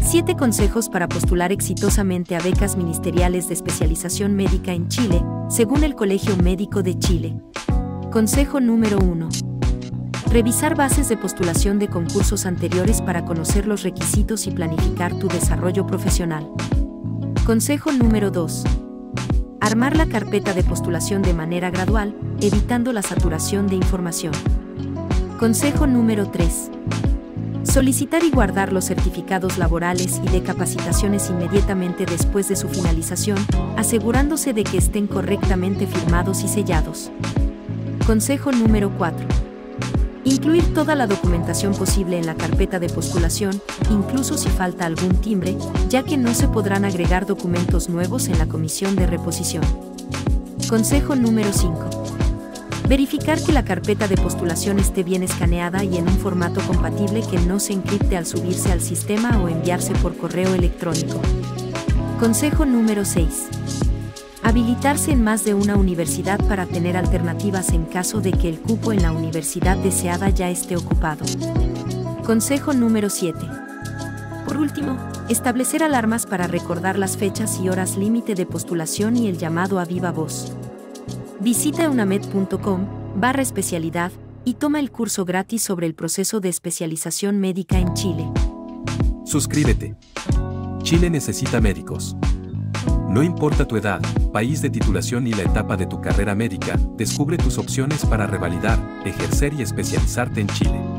7 consejos para postular exitosamente a becas ministeriales de especialización médica en Chile, según el Colegio Médico de Chile. Consejo número 1. Revisar bases de postulación de concursos anteriores para conocer los requisitos y planificar tu desarrollo profesional. Consejo número 2. Armar la carpeta de postulación de manera gradual, evitando la saturación de información. Consejo número 3. Solicitar y guardar los certificados laborales y de capacitaciones inmediatamente después de su finalización, asegurándose de que estén correctamente firmados y sellados. Consejo número 4. Incluir toda la documentación posible en la carpeta de postulación, incluso si falta algún timbre, ya que no se podrán agregar documentos nuevos en la comisión de reposición. Consejo número 5. Verificar que la carpeta de postulación esté bien escaneada y en un formato compatible que no se encripte al subirse al sistema o enviarse por correo electrónico. Consejo número 6. Habilitarse en más de una universidad para tener alternativas en caso de que el cupo en la universidad deseada ya esté ocupado. Consejo número 7. Por último, establecer alarmas para recordar las fechas y horas límite de postulación y el llamado a viva voz. Visita unamed.com/especialidad y toma el curso gratis sobre el proceso de especialización médica en Chile. Suscríbete. Chile necesita médicos. No importa tu edad, país de titulación ni la etapa de tu carrera médica, descubre tus opciones para revalidar, ejercer y especializarte en Chile.